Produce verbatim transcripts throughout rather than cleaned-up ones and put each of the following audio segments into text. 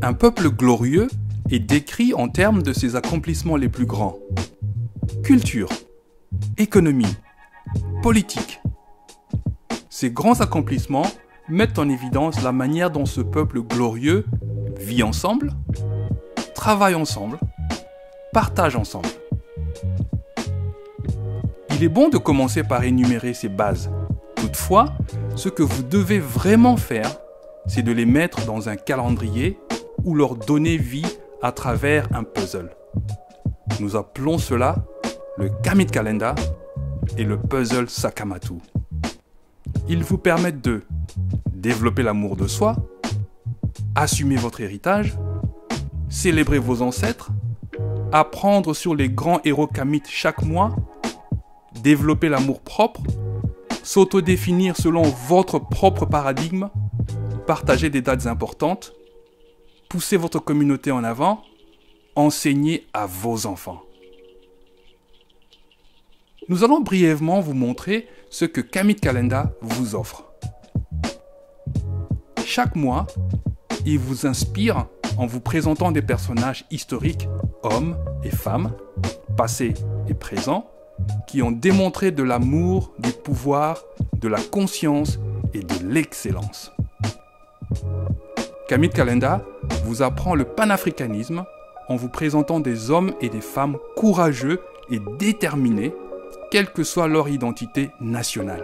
Un peuple glorieux est décrit en termes de ses accomplissements les plus grands. Culture, économie, politique. Ces grands accomplissements mettent en évidence la manière dont ce peuple glorieux vit ensemble, travaille ensemble, partage ensemble. Il est bon de commencer par énumérer ces bases. Toutefois, ce que vous devez vraiment faire, c'est de les mettre dans un calendrier ou leur donner vie à travers un puzzle. Nous appelons cela le Kamit Kalenda et le puzzle Sakamatu. Ils vous permettent de développer l'amour de soi, assumer votre héritage, célébrer vos ancêtres, apprendre sur les grands héros Kamit chaque mois, développer l'amour propre, s'autodéfinir selon votre propre paradigme, partager des dates importantes, pousser votre communauté en avant, enseigner à vos enfants. Nous allons brièvement vous montrer ce que Kamit Kalenda vous offre. Chaque mois, il vous inspire en vous présentant des personnages historiques, hommes et femmes, passés et présents, qui ont démontré de l'amour, du pouvoir, de la conscience et de l'excellence. Kamit Kalenda vous apprend le panafricanisme en vous présentant des hommes et des femmes courageux et déterminés, quelle que soit leur identité nationale.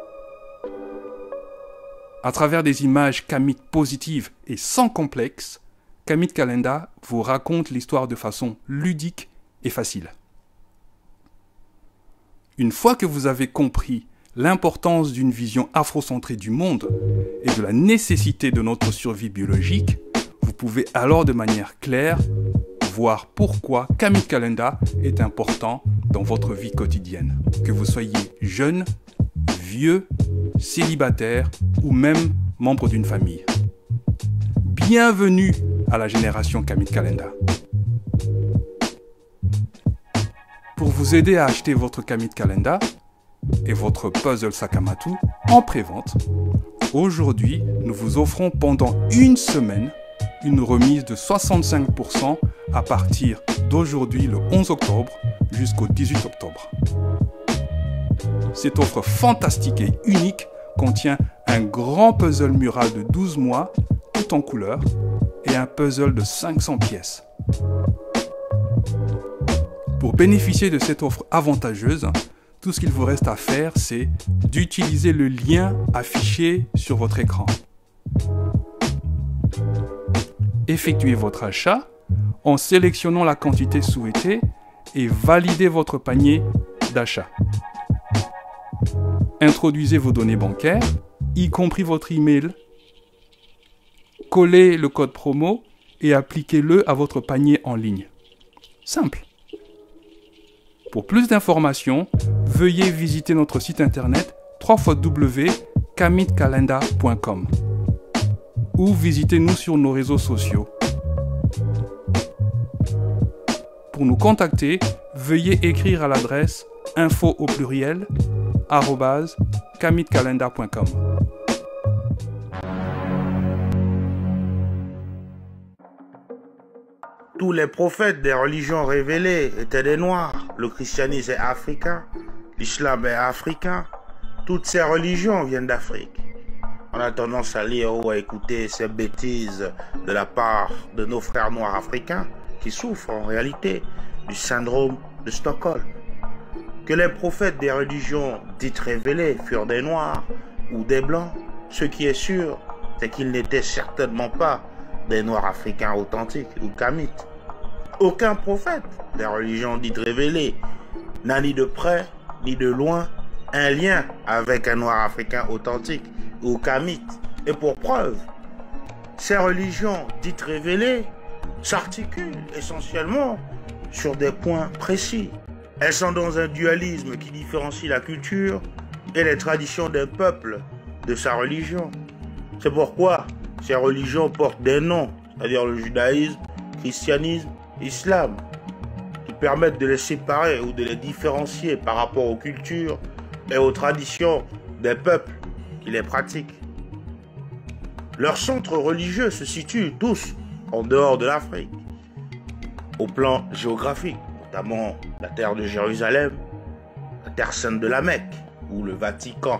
À travers des images Kamit positives et sans complexe, Kamit Kalenda vous raconte l'histoire de façon ludique et facile. Une fois que vous avez compris l'importance d'une vision afrocentrée du monde et de la nécessité de notre survie biologique, vous pouvez alors de manière claire voir pourquoi Kamit Kalenda est important dans votre vie quotidienne. Que vous soyez jeune, vieux, célibataire ou même membre d'une famille. Bienvenue à la génération Kamit Kalenda. Pour vous aider à acheter votre Kamit Kalenda et votre puzzle Sakamatu en pré-vente, aujourd'hui, nous vous offrons pendant une semaine une remise de soixante-cinq pour cent à partir d'aujourd'hui le onze octobre jusqu'au dix-huit octobre. Cette offre fantastique et unique contient un grand puzzle mural de douze mois, tout en couleur, et un puzzle de cinq cents pièces. Pour bénéficier de cette offre avantageuse, tout ce qu'il vous reste à faire, c'est d'utiliser le lien affiché sur votre écran. Effectuez votre achat en sélectionnant la quantité souhaitée et validez votre panier d'achat. Introduisez vos données bancaires, y compris votre email. Collez le code promo et appliquez-le à votre panier en ligne. Simple. Pour plus d'informations, veuillez visiter notre site internet w w w point kamit kalenda point com ou visitez-nous sur nos réseaux sociaux. Pour nous contacter, veuillez écrire à l'adresse info au pluriel arobase kamit kalenda point com. Tous les prophètes des religions révélées étaient des Noirs. Le christianisme est africain, l'islam est africain. Toutes ces religions viennent d'Afrique. On a tendance à lire ou à écouter ces bêtises de la part de nos frères noirs africains qui souffrent en réalité du syndrome de Stockholm. Que les prophètes des religions dites révélées furent des Noirs ou des Blancs, ce qui est sûr, c'est qu'ils n'étaient certainement pas des Noirs africains authentiques ou kamites. Aucun prophète des religions dites révélées n'a ni de près ni de loin un lien avec un Noir africain authentique ou kamite. Et pour preuve, ces religions dites révélées s'articulent essentiellement sur des points précis. Elles sont dans un dualisme qui différencie la culture et les traditions d'un peuple de sa religion. C'est pourquoi ces religions portent des noms, c'est-à-dire le judaïsme, christianisme, islam, qui permettent de les séparer ou de les différencier par rapport aux cultures et aux traditions des peuples qui les pratiquent. Leurs centres religieux se situent tous en dehors de l'Afrique, au plan géographique, notamment la terre de Jérusalem, la terre sainte de la Mecque ou le Vatican.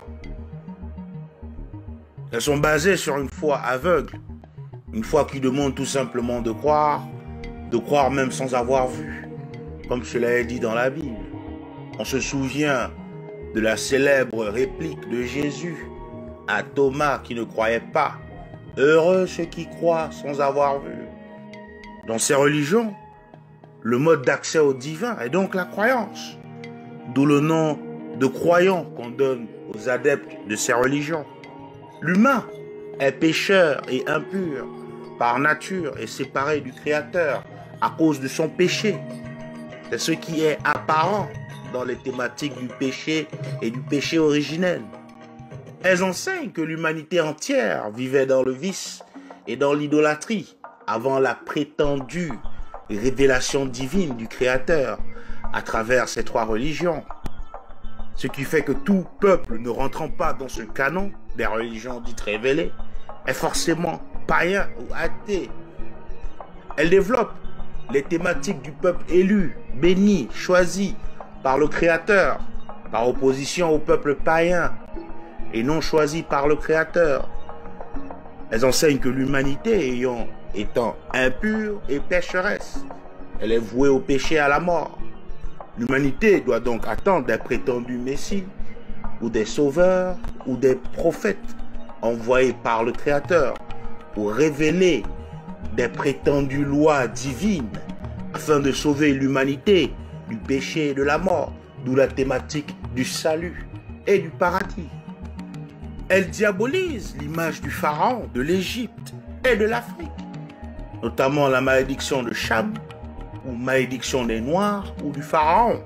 Elles sont basées sur une foi aveugle, une foi qui demande tout simplement de croire, de croire même sans avoir vu, comme cela est dit dans la Bible. On se souvient de la célèbre réplique de Jésus à Thomas qui ne croyait pas. Heureux ceux qui croient sans avoir vu. Dans ces religions, le mode d'accès au divin est donc la croyance, d'où le nom de croyant qu'on donne aux adeptes de ces religions. L'humain est pécheur et impur par nature et séparé du Créateur à cause de son péché. C'est ce qui est apparent dans les thématiques du péché et du péché originel. Elles enseignent que l'humanité entière vivait dans le vice et dans l'idolâtrie avant la prétendue révélation divine du Créateur à travers ces trois religions. Ce qui fait que tout peuple ne rentrant pas dans ce canon des religions dites révélées est forcément païen ou athée. Elles développent les thématiques du peuple élu, béni, choisi par le Créateur, par opposition au peuple païen et non choisi par le Créateur. Elles enseignent que l'humanité ayant, étant impure et pécheresse, elle est vouée au péché et à la mort. L'humanité doit donc attendre des prétendus messies ou des sauveurs ou des prophètes envoyés par le Créateur pour révéler des prétendues lois divines afin de sauver l'humanité du péché et de la mort, d'où la thématique du salut et du paradis. Elle diabolise l'image du pharaon, de l'Égypte et de l'Afrique, notamment la malédiction de Cham, ou malédiction des Noirs, ou du pharaon.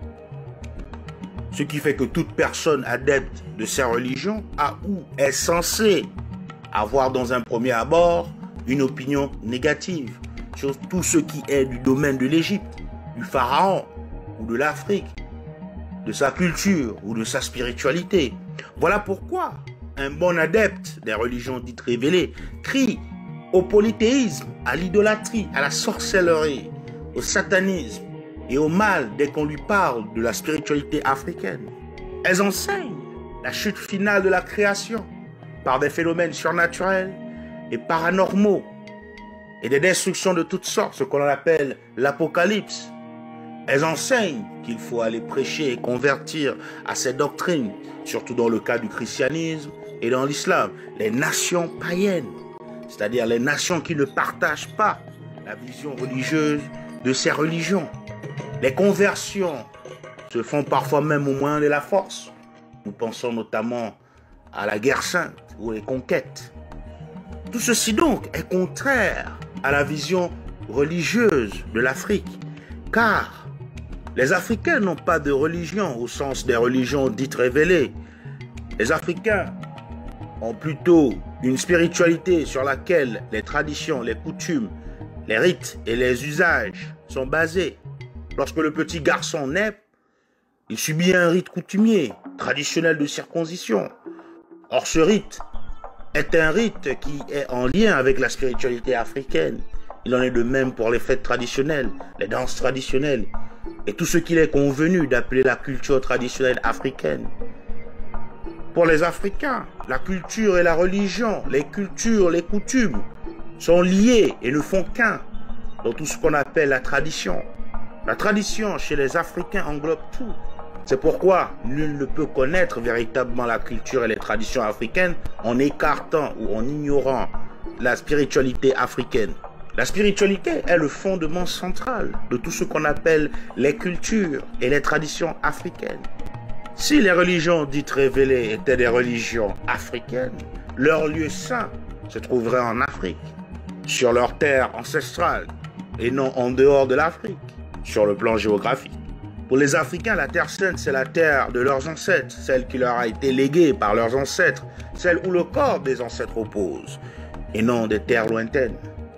Ce qui fait que toute personne adepte de ces religions a ou est censée avoir dans un premier abord une opinion négative sur tout ce qui est du domaine de l'Égypte, du pharaon, ou de l'Afrique, de sa culture ou de sa spiritualité. Voilà pourquoi un bon adepte des religions dites révélées crie au polythéisme, à l'idolâtrie, à la sorcellerie, au satanisme et au mal dès qu'on lui parle de la spiritualité africaine. Elles enseignent la chute finale de la création par des phénomènes surnaturels et paranormaux et des destructions de toutes sortes, ce qu'on appelle l'apocalypse. Elles enseignent qu'il faut aller prêcher et convertir à ces doctrines, surtout dans le cas du christianisme et dans l'islam, les nations païennes, c'est-à-dire les nations qui ne partagent pas la vision religieuse de ces religions. Les conversions se font parfois même au moyen de la force. Nous pensons notamment à la guerre sainte ou les conquêtes. Tout ceci donc est contraire à la vision religieuse de l'Afrique, car les Africains n'ont pas de religion au sens des religions dites révélées. Les Africains ont plutôt une spiritualité sur laquelle les traditions, les coutumes, les rites et les usages sont basés. Lorsque le petit garçon naît, il subit un rite coutumier, traditionnel de circoncision. Or, ce rite est un rite qui est en lien avec la spiritualité africaine. Il en est de même pour les fêtes traditionnelles, les danses traditionnelles et tout ce qu'il est convenu d'appeler la culture traditionnelle africaine. Pour les Africains, la culture et la religion, les cultures, les coutumes sont liées et ne font qu'un dans tout ce qu'on appelle la tradition. La tradition chez les Africains englobe tout. C'est pourquoi nul ne peut connaître véritablement la culture et les traditions africaines en écartant ou en ignorant la spiritualité africaine. La spiritualité est le fondement central de tout ce qu'on appelle les cultures et les traditions africaines. Si les religions dites révélées étaient des religions africaines, leur lieu saint se trouverait en Afrique, sur leur terre ancestrale, et non en dehors de l'Afrique, sur le plan géographique. Pour les Africains, la terre sainte, c'est la terre de leurs ancêtres, celle qui leur a été léguée par leurs ancêtres, celle où le corps des ancêtres repose, et non des terres lointaines.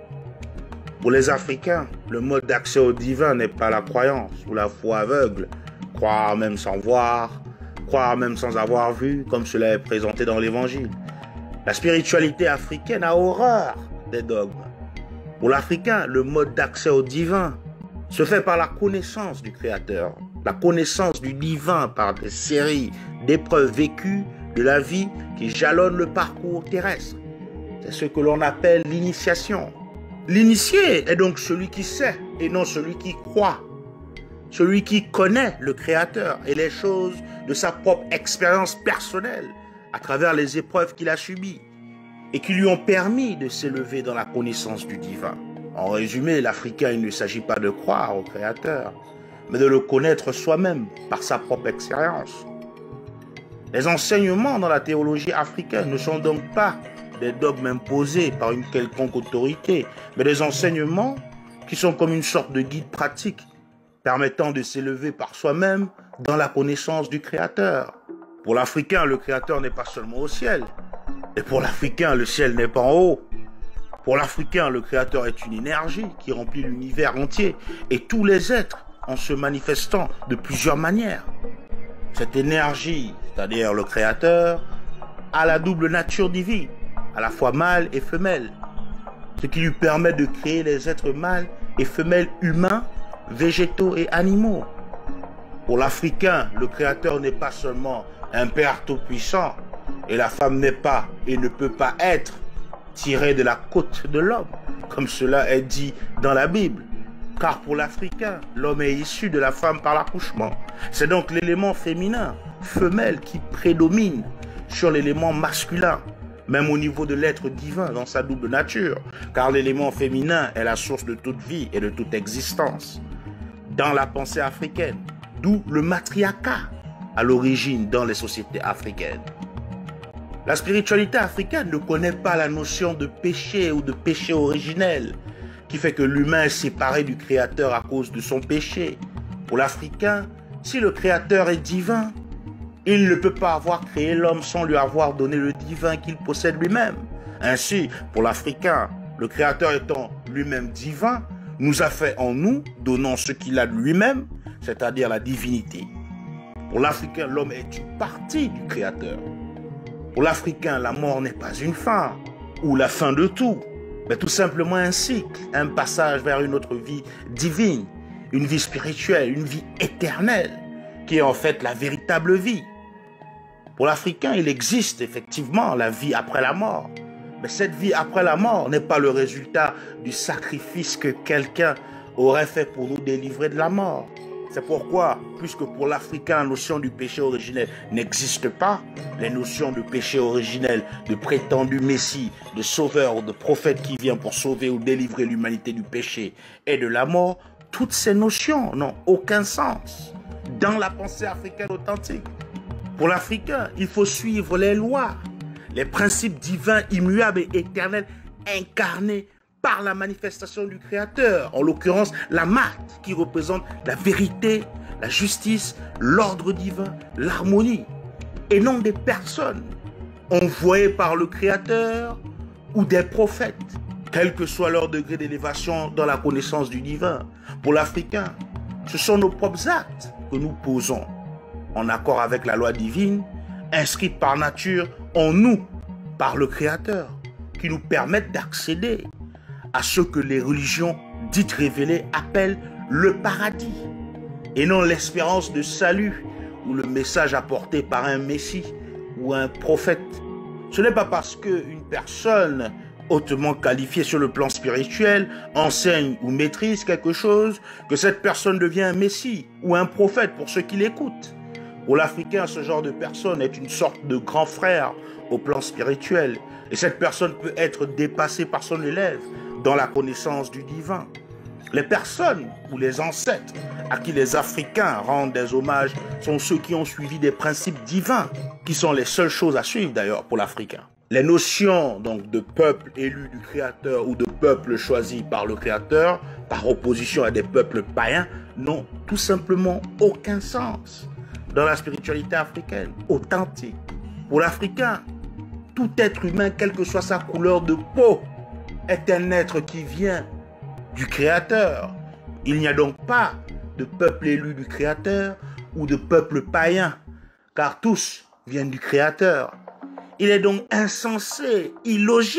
Pour les Africains, le mode d'accès au divin n'est pas la croyance ou la foi aveugle, croire même sans voir, croire même sans avoir vu, comme cela est présenté dans l'Évangile. La spiritualité africaine a horreur des dogmes. Pour l'Africain, le mode d'accès au divin se fait par la connaissance du Créateur, la connaissance du divin par des séries d'épreuves vécues de la vie qui jalonnent le parcours terrestre. C'est ce que l'on appelle l'initiation. L'initié est donc celui qui sait et non celui qui croit. Celui qui connaît le Créateur et les choses de sa propre expérience personnelle à travers les épreuves qu'il a subies et qui lui ont permis de s'élever dans la connaissance du divin. En résumé, l'Africain, il ne s'agit pas de croire au Créateur, mais de le connaître soi-même par sa propre expérience. Les enseignements dans la théologie africaine ne sont donc pas des dogmes imposés par une quelconque autorité, mais des enseignements qui sont comme une sorte de guide pratique permettant de s'élever par soi-même dans la connaissance du Créateur. Pour l'Africain, le Créateur n'est pas seulement au ciel, et pour l'Africain, le ciel n'est pas en haut. Pour l'Africain, le Créateur est une énergie qui remplit l'univers entier et tous les êtres en se manifestant de plusieurs manières. Cette énergie, c'est-à-dire le Créateur, a la double nature divine, à la fois mâle et femelle, ce qui lui permet de créer les êtres mâles et femelles humains, végétaux et animaux. Pour l'Africain, le Créateur n'est pas seulement un Père tout-puissant, et la femme n'est pas et ne peut pas être tirée de la côte de l'homme, comme cela est dit dans la Bible. Car pour l'Africain, l'homme est issu de la femme par l'accouchement. C'est donc l'élément féminin, femelle, qui prédomine sur l'élément masculin, même au niveau de l'être divin dans sa double nature, car l'élément féminin est la source de toute vie et de toute existence. Dans la pensée africaine, d'où le matriarcat à l'origine dans les sociétés africaines. La spiritualité africaine ne connaît pas la notion de péché ou de péché originel, qui fait que l'humain est séparé du Créateur à cause de son péché. Pour l'Africain, si le Créateur est divin, il ne peut pas avoir créé l'homme sans lui avoir donné le divin qu'il possède lui-même. Ainsi, pour l'Africain, le Créateur étant lui-même divin, nous a fait en nous, donnant ce qu'il a de lui-même, c'est-à-dire la divinité. Pour l'Africain, l'homme est une partie du Créateur. Pour l'Africain, la mort n'est pas une fin, ou la fin de tout, mais tout simplement un cycle, un passage vers une autre vie divine, une vie spirituelle, une vie éternelle, qui est en fait la véritable vie. Pour l'Africain, il existe effectivement la vie après la mort, mais cette vie après la mort n'est pas le résultat du sacrifice que quelqu'un aurait fait pour nous délivrer de la mort. C'est pourquoi, puisque pour l'Africain, la notion du péché originel n'existe pas, les notions de péché originel, de prétendu Messie, de sauveur ou de prophète qui vient pour sauver ou délivrer l'humanité du péché et de la mort, toutes ces notions n'ont aucun sens dans la pensée africaine authentique. Pour l'Africain, il faut suivre les lois, les principes divins, immuables et éternels, incarnés par la manifestation du Créateur, en l'occurrence la Maat, qui représente la vérité, la justice, l'ordre divin, l'harmonie, et non des personnes envoyées par le Créateur ou des prophètes, quel que soit leur degré d'élévation dans la connaissance du divin. Pour l'Africain, ce sont nos propres actes que nous posons, en accord avec la loi divine, inscrite par nature en nous, par le Créateur, qui nous permettent d'accéder à ce que les religions dites révélées appellent le paradis, et non l'espérance de salut ou le message apporté par un messie ou un prophète. Ce n'est pas parce qu'une personne hautement qualifiée sur le plan spirituel enseigne ou maîtrise quelque chose que cette personne devient un messie ou un prophète pour ceux qui l'écoutent. Pour l'Africain, ce genre de personne est une sorte de grand frère au plan spirituel, et cette personne peut être dépassée par son élève dans la connaissance du divin. Les personnes ou les ancêtres à qui les Africains rendent des hommages sont ceux qui ont suivi des principes divins, qui sont les seules choses à suivre d'ailleurs pour l'Africain. Les notions donc de peuple élu du Créateur ou de peuple choisi par le Créateur, par opposition à des peuples païens, n'ont tout simplement aucun sens dans la spiritualité africaine authentique. Pour l'Africain, tout être humain, quelle que soit sa couleur de peau, est un être qui vient du Créateur. Il n'y a donc pas de peuple élu du Créateur ou de peuple païen, car tous viennent du Créateur. Il est donc insensé, illogique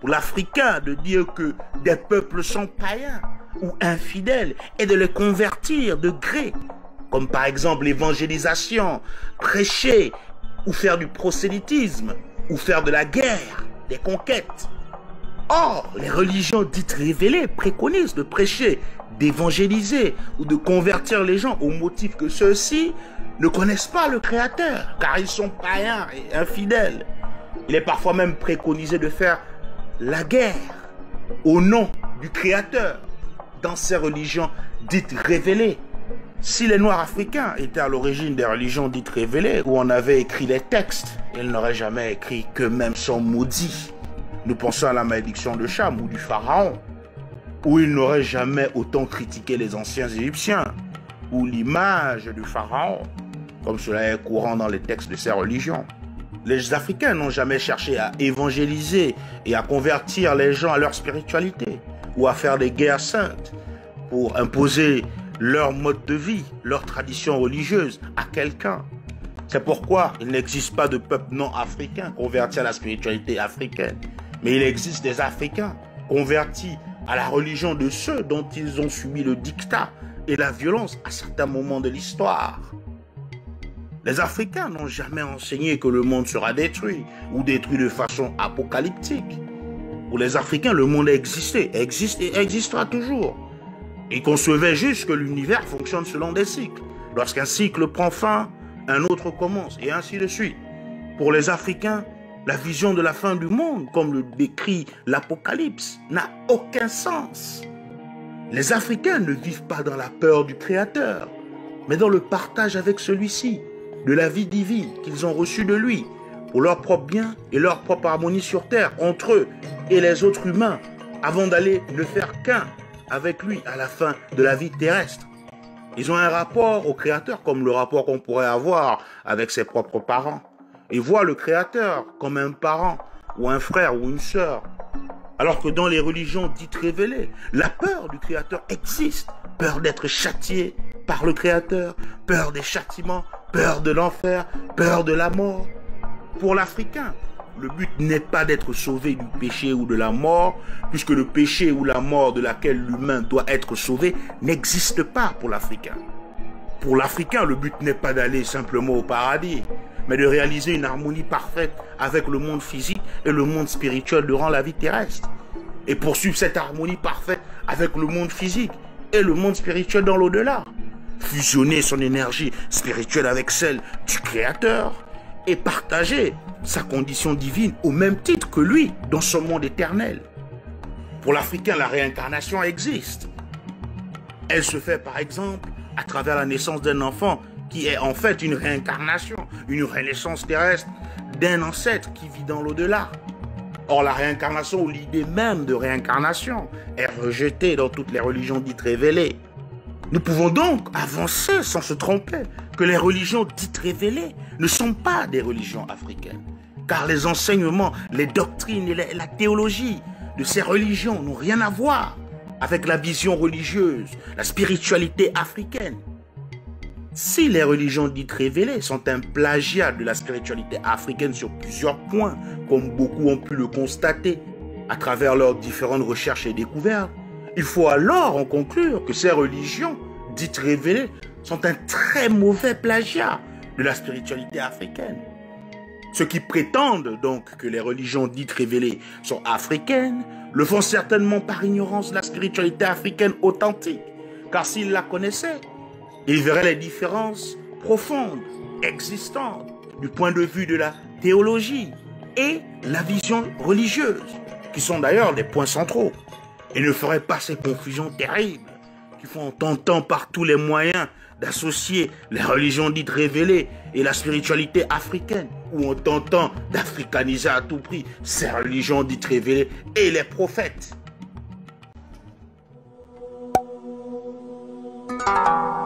pour l'Africain de dire que des peuples sont païens ou infidèles et de les convertir de gré, comme par exemple l'évangélisation, prêcher ou faire du prosélytisme ou faire de la guerre, des conquêtes. Or, les religions dites révélées préconisent de prêcher, d'évangéliser ou de convertir les gens au motif que ceux-ci ne connaissent pas le Créateur, car ils sont païens et infidèles. Il est parfois même préconisé de faire la guerre au nom du Créateur dans ces religions dites révélées. Si les Noirs africains étaient à l'origine des religions dites révélées, où on avait écrit les textes, ils n'auraient jamais écrit qu'eux-mêmes sont maudits. Nous pensons à la malédiction de Cham ou du Pharaon, où ils n'auraient jamais autant critiqué les anciens Égyptiens, ou l'image du Pharaon, comme cela est courant dans les textes de ces religions. Les Africains n'ont jamais cherché à évangéliser et à convertir les gens à leur spiritualité, ou à faire des guerres saintes pour imposer leur mode de vie, leur tradition religieuse à quelqu'un. C'est pourquoi il n'existe pas de peuple non africain converti à la spiritualité africaine. Mais il existe des Africains convertis à la religion de ceux dont ils ont subi le dictat et la violence à certains moments de l'histoire. Les Africains n'ont jamais enseigné que le monde sera détruit ou détruit de façon apocalyptique. Pour les Africains, le monde a existé, existe et existera toujours. Ils concevaient juste que l'univers fonctionne selon des cycles. Lorsqu'un cycle prend fin, un autre commence, et ainsi de suite. Pour les Africains, la vision de la fin du monde, comme le décrit l'Apocalypse, n'a aucun sens. Les Africains ne vivent pas dans la peur du Créateur, mais dans le partage avec celui-ci, de la vie divine qu'ils ont reçue de lui, pour leur propre bien et leur propre harmonie sur terre, entre eux et les autres humains, avant d'aller ne faire qu'un avec lui à la fin de la vie terrestre. Ils ont un rapport au Créateur comme le rapport qu'on pourrait avoir avec ses propres parents. Ils voient le Créateur comme un parent ou un frère ou une sœur. Alors que dans les religions dites révélées, la peur du Créateur existe. Peur d'être châtié par le Créateur, peur des châtiments, peur de l'enfer, peur de la mort. Pour l'Africain, le but n'est pas d'être sauvé du péché ou de la mort, puisque le péché ou la mort de laquelle l'humain doit être sauvé n'existe pas pour l'Africain. Pour l'Africain, le but n'est pas d'aller simplement au paradis, mais de réaliser une harmonie parfaite avec le monde physique et le monde spirituel durant la vie terrestre. Et poursuivre cette harmonie parfaite avec le monde physique et le monde spirituel dans l'au-delà. Fusionner son énergie spirituelle avec celle du Créateur et partager sa condition divine au même titre que lui dans son monde éternel. Pour l'Africain, la réincarnation existe. Elle se fait par exemple à travers la naissance d'un enfant qui est en fait une réincarnation, une renaissance terrestre d'un ancêtre qui vit dans l'au-delà. Or, la réincarnation ou l'idée même de réincarnation est rejetée dans toutes les religions dites révélées. Nous pouvons donc avancer sans se tromper que les religions dites révélées ne sont pas des religions africaines. Car les enseignements, les doctrines et la théologie de ces religions n'ont rien à voir avec la vision religieuse, la spiritualité africaine. Si les religions dites révélées sont un plagiat de la spiritualité africaine sur plusieurs points, comme beaucoup ont pu le constater à travers leurs différentes recherches et découvertes, il faut alors en conclure que ces religions dites révélées sont un très mauvais plagiat de la spiritualité africaine. Ceux qui prétendent donc que les religions dites révélées sont africaines le font certainement par ignorance de la spiritualité africaine authentique, car s'ils la connaissaient, ils verraient les différences profondes, existantes, du point de vue de la théologie et la vision religieuse, qui sont d'ailleurs des points centraux, et ne feraient pas ces confusions terribles qui font en tentant par tous les moyens d'associer les religions dites révélées et la spiritualité africaine, ou en tentant d'africaniser à tout prix ces religions dites révélées et les prophètes.